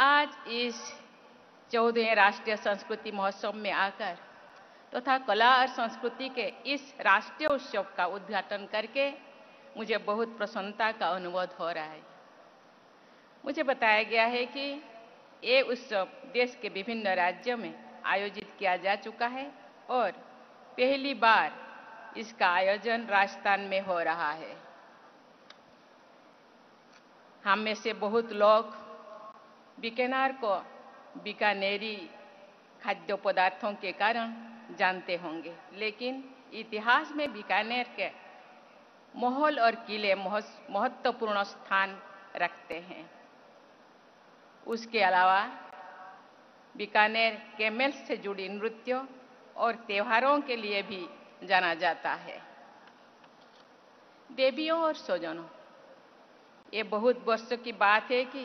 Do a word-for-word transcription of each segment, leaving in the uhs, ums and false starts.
आज इस चौदहवें राष्ट्रीय संस्कृति महोत्सव में आकर तथा तो कला और संस्कृति के इस राष्ट्रीय उत्सव का उद्घाटन करके मुझे बहुत प्रसन्नता का अनुभव हो रहा है। मुझे बताया गया है कि ये उत्सव देश के विभिन्न राज्यों में आयोजित किया जा चुका है और पहली बार इसका आयोजन राजस्थान में हो रहा है। हम में से बहुत लोग बीकानेर को बीकानेरी खाद्य पदार्थों के कारण जानते होंगे, लेकिन इतिहास में बीकानेर के महल और किले महत्वपूर्ण स्थान रखते हैं। उसके अलावा बीकानेर कैमल से जुड़ी नृत्य और त्योहारों के लिए भी जाना जाता है। देवियों और स्वजनों, ये बहुत वर्षों की बात है कि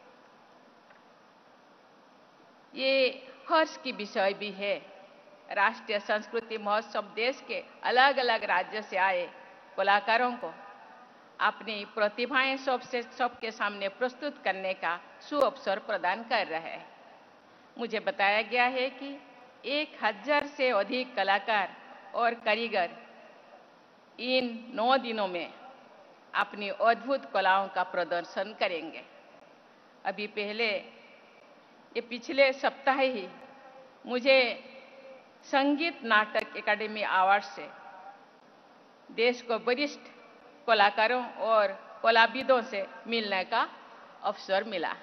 ये हर्ष की विषय भी है। राष्ट्रीय संस्कृति महोत्सव देश के अलग अलग राज्यों से आए कलाकारों को अपनी प्रतिभाएं सबसे सबके सामने प्रस्तुत करने का सुअवसर प्रदान कर रहा है। मुझे बताया गया है कि एक हजार से अधिक कलाकार और कारीगर इन नौ दिनों में अपनी अद्भुत कलाओं का प्रदर्शन करेंगे। अभी पहले ये पिछले सप्ताह ही मुझे संगीत नाटक अकादमी अवार्ड से देश को वरिष्ठ कलाकारों और कलाविदों से मिलने का अवसर मिला।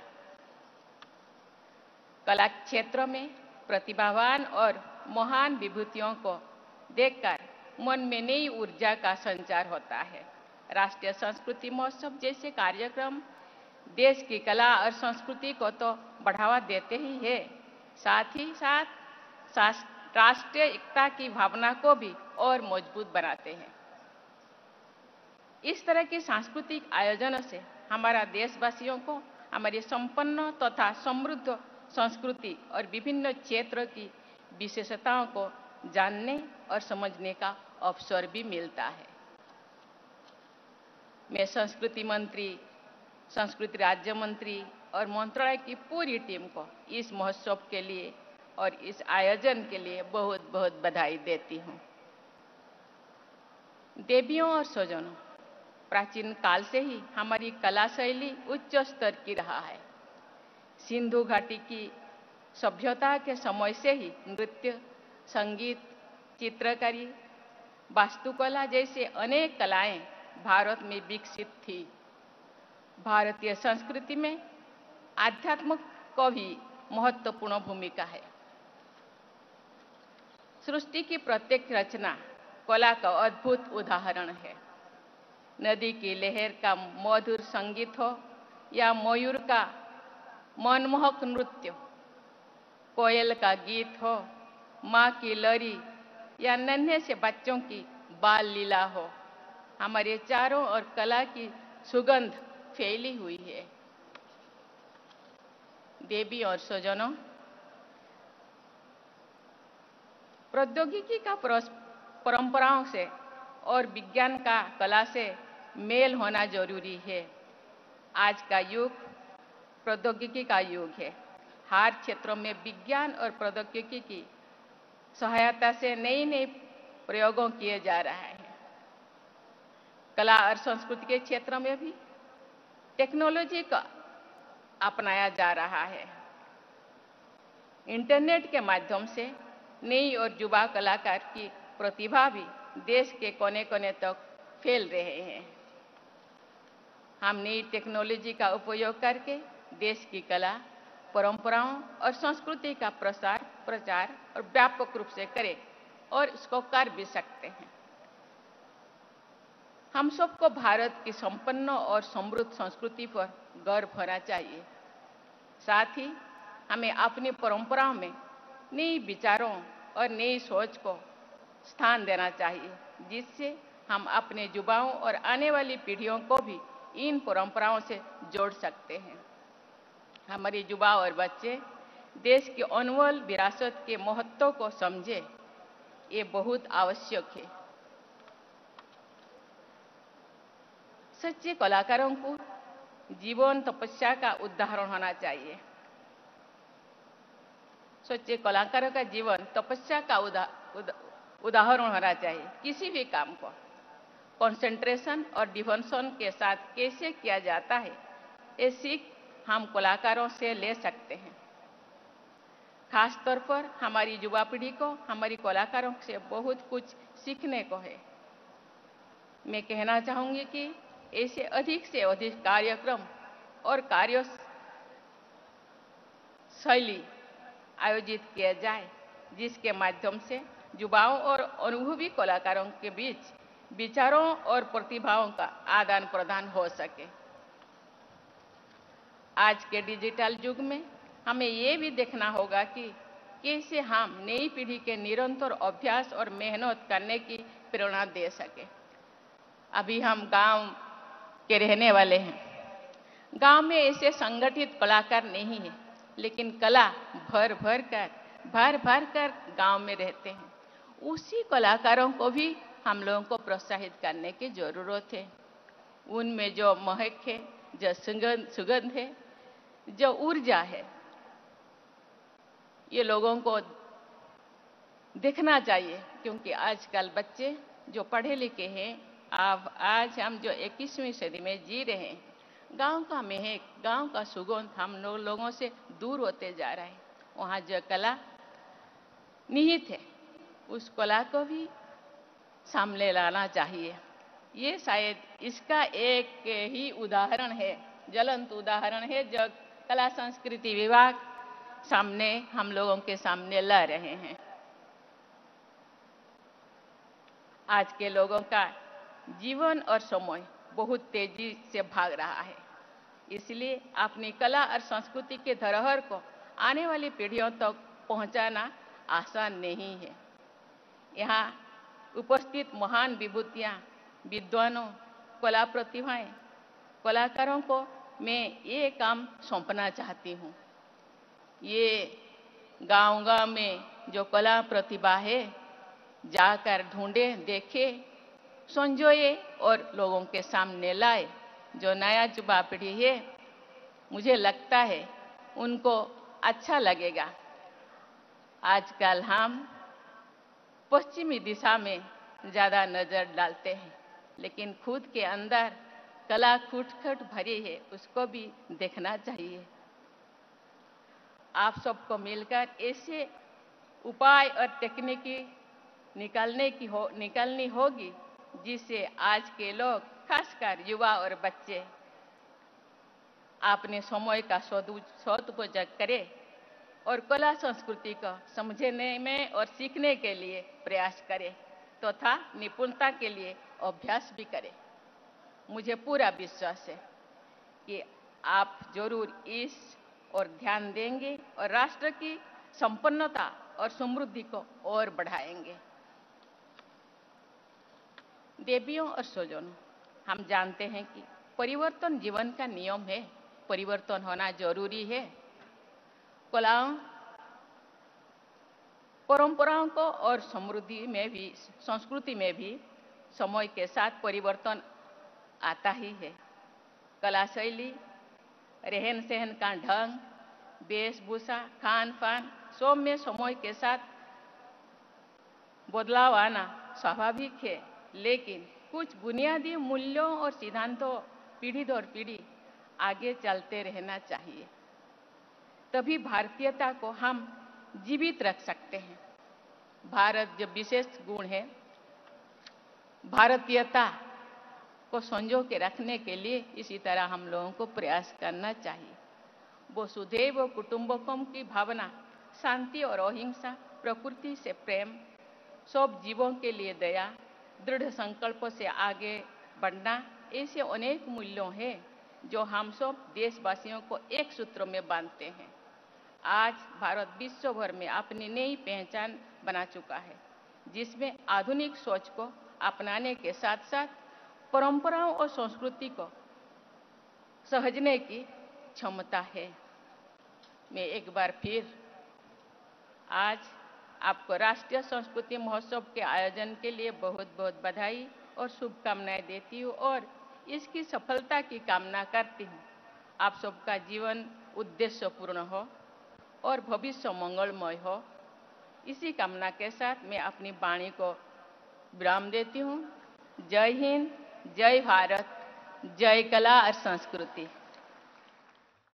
कला क्षेत्र में प्रतिभावान और महान विभूतियों को देखकर मन में नई ऊर्जा का संचार होता है। राष्ट्रीय संस्कृति महोत्सव जैसे कार्यक्रम देश की कला और संस्कृति को तो बढ़ावा देते ही है, साथ ही साथ राष्ट्रीय एकता की भावना को भी और मजबूत बनाते हैं। इस तरह के सांस्कृतिक आयोजनों से हमारा देशवासियों को हमारी संपन्न तथा समृद्ध संस्कृति और विभिन्न क्षेत्रों की विशेषताओं को जानने और समझने का अवसर भी मिलता है। मैं संस्कृति मंत्री, संस्कृति राज्य मंत्री और मंत्रालय की पूरी टीम को इस महोत्सव के लिए और इस आयोजन के लिए बहुत बहुत बधाई देती हूँ। देवियों और स्वजनों, प्राचीन काल से ही हमारी कला शैली उच्च स्तर की रहा है। सिंधु घाटी की सभ्यता के समय से ही नृत्य, संगीत, चित्रकारी, वास्तुकला जैसे अनेक कलाएं भारत में विकसित थी। भारतीय संस्कृति में आध्यात्म को भी महत्वपूर्ण भूमिका है। सृष्टि की प्रत्येक रचना कला का अद्भुत उदाहरण है। नदी की लहर का मधुर संगीत हो या मयूर का मनमोहक नृत्य, कोयल का गीत हो, माँ की लरी या नन्हे से बच्चों की बाल लीला हो, हमारे चारों ओर कला की सुगंध फैली हुई है। देवी और स्वजनों, प्रौद्योगिकी का परंपराओं से और विज्ञान का कला से मेल होना जरूरी है। आज का युग प्रौद्योगिकी का युग है। हर क्षेत्रों में विज्ञान और प्रौद्योगिकी की सहायता से नए नए प्रयोगों किए जा रहे हैं। कला और संस्कृति के क्षेत्र में भी टेक्नोलॉजी का अपनाया जा रहा है। इंटरनेट के माध्यम से नई और युवा कलाकार की प्रतिभा भी देश के कोने कोने तक फैल रहे हैं। हम नई टेक्नोलॉजी का उपयोग करके देश की कला, परंपराओं और संस्कृति का प्रसार, प्रचार और व्यापक रूप से करें और इसको कर भी सकते हैं। हम सबको भारत की संपन्न और समृद्ध संस्कृति पर गर्व होना चाहिए। साथ ही हमें अपनी परंपराओं में नए विचारों और नई सोच को स्थान देना चाहिए, जिससे हम अपने युवाओं और आने वाली पीढ़ियों को भी इन परंपराओं से जोड़ सकते हैं। हमारे युवा और बच्चे देश की अनमोल विरासत के महत्व को समझे, ये बहुत आवश्यक है। सच्चे कलाकारों को जीवन तपस्या का उदाहरण होना चाहिए। सोचिए, कलाकारों का जीवन तपस्या का उदा, उदा, उदाहरण होना चाहिए। किसी भी काम को कंसंट्रेशन और डिवोशन के साथ कैसे किया जाता है, ये सीख हम कलाकारों से ले सकते हैं। खासतौर पर हमारी युवा पीढ़ी को हमारी कलाकारों से बहुत कुछ सीखने को है। मैं कहना चाहूंगी कि ऐसे अधिक से अधिक कार्यक्रम और कार्य शैली आयोजित किया जाए, जिसके माध्यम से युवाओं और अनुभवी कलाकारों के बीच विचारों और प्रतिभाओं का आदान प्रदान हो सके। आज के डिजिटल युग में हमें ये भी देखना होगा कि कैसे हम नई पीढ़ी के निरंतर अभ्यास और मेहनत करने की प्रेरणा दे सके। अभी हम गांव के रहने वाले हैं। गांव में ऐसे संगठित कलाकार नहीं है, लेकिन कला भर भर कर भर भर कर गांव में रहते हैं। उसी कलाकारों को भी हम लोगों को प्रोत्साहित करने की जरूरत है। उनमें जो महक है, जो सुगंध सुगंध है, जो ऊर्जा है, ये लोगों को देखना चाहिए। क्योंकि आजकल बच्चे जो पढ़े लिखे हैं, अब आज हम जो इक्कीसवीं सदी में जी रहे हैं, गांव का महक, गांव का सुगंध हम लोग लोगों से दूर होते जा रहा है। वहाँ जो कला निहित है, उस कला को भी सामने लाना चाहिए। ये शायद इसका एक ही उदाहरण है, ज्वलंत उदाहरण है, जो कला संस्कृति विभाग सामने हम लोगों के सामने ला रहे हैं। आज के लोगों का जीवन और समय बहुत तेजी से भाग रहा है, इसलिए अपनी कला और संस्कृति के धरोहर को आने वाली पीढ़ियों तक पहुंचाना आसान नहीं है। यहाँ उपस्थित महान विभूतियां, विद्वानों, कला प्रतिभाएं, कलाकारों को मैं ये काम सौंपना चाहती हूँ। ये गांव-गांव में जो कला प्रतिभा है, जाकर ढूंढे, देखे, संजोए और लोगों के सामने लाए। जो नया युवा पीढ़ी है, मुझे लगता है उनको अच्छा लगेगा। आजकल हम पश्चिमी दिशा में ज्यादा नजर डालते हैं, लेकिन खुद के अंदर कला खुट-खुट भरी है, उसको भी देखना चाहिए। आप सबको मिलकर ऐसे उपाय और तकनीकी निकालने की हो निकालनी होगी, जिससे आज के लोग, खासकर युवा और बच्चे, अपने समय का सदुपयोग करें और कला संस्कृति को समझने में और सीखने के लिए प्रयास करें, तथा तो निपुणता के लिए अभ्यास भी करें। मुझे पूरा विश्वास है कि आप जरूर इस और ध्यान देंगे और राष्ट्र की संपन्नता और समृद्धि को और बढ़ाएंगे। देवियों और स्वजनों, हम जानते हैं कि परिवर्तन जीवन का नियम है, परिवर्तन होना जरूरी है। कलाओं, परंपराओं को और समृद्धि में भी, संस्कृति में भी समय के साथ परिवर्तन आता ही है। कला शैली, रहन सहन का ढंग, वेशभूषा, खान पान, सब में समय के साथ बदलाव आना स्वाभाविक है, लेकिन कुछ बुनियादी मूल्यों और सिद्धांतों पीढ़ी दर पीढ़ी आगे चलते रहना चाहिए। तभी भारतीयता को हम जीवित रख सकते हैं। भारत जो विशेष गुण है, भारतीयता को संजो के रखने के लिए इसी तरह हम लोगों को प्रयास करना चाहिए। वसुधैव कुटुंबकम की भावना, शांति और अहिंसा, प्रकृति से प्रेम, सब जीवों के लिए दया, दृढ़ संकल्प से आगे बढ़ना, ऐसे अनेक मूल्यों हैं जो हम सब देशवासियों को एक सूत्र में बांधते हैं। आज भारत विश्व भर में अपनी नई पहचान बना चुका है, जिसमें आधुनिक सोच को अपनाने के साथ साथ परंपराओं और संस्कृति को सहेजने की क्षमता है। मैं एक बार फिर आज आपको राष्ट्रीय संस्कृति महोत्सव के आयोजन के लिए बहुत बहुत बधाई और शुभकामनाएं देती हूँ और इसकी सफलता की कामना करती हूँ। आप सबका जीवन उद्देश्यपूर्ण हो। और भविष्य मंगलमय हो। इसी कामना के साथ मैं अपनी वाणी को विराम देती हूँ। जय हिंद, जय भारत, जय कला और संस्कृति।